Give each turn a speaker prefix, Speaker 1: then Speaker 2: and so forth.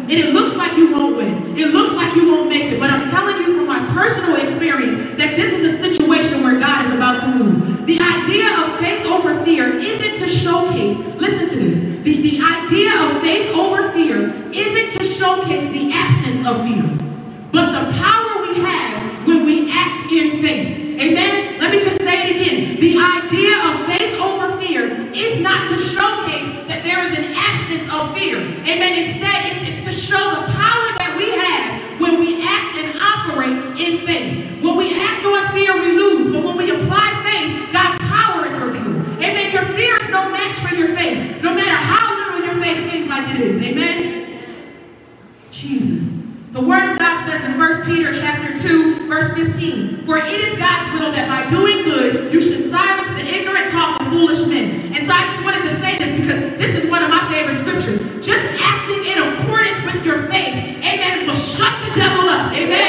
Speaker 1: And it looks like you won't win. It looks like you won't make it. But I'm telling you from my personal experience that this is a situation where God is about to move. The idea of faith over fear isn't to showcase, listen to this, the idea of faith over fear isn't to showcase the absence of fear, but the power we have when we act in faith. Amen? Let me just say it again. The idea of faith over fear is not to showcase that there is an absence of fear. Amen? Instead, it's to show the power that we have when we act and operate in faith. When we act on fear, we lose. But when we apply faith, God's power is revealed. Amen? Your fear is no match for your faith, no matter how little your faith seems like it is. Amen? Jesus. The Word of God says in 1 Peter chapter 2, verse 15, for it is God's will that by doing good, you should silence the ignorant talk of foolish men. And so I just wanted to say this because this is one of my favorite scriptures. Just acting in accordance with your faith, amen, will shut the devil up. Amen.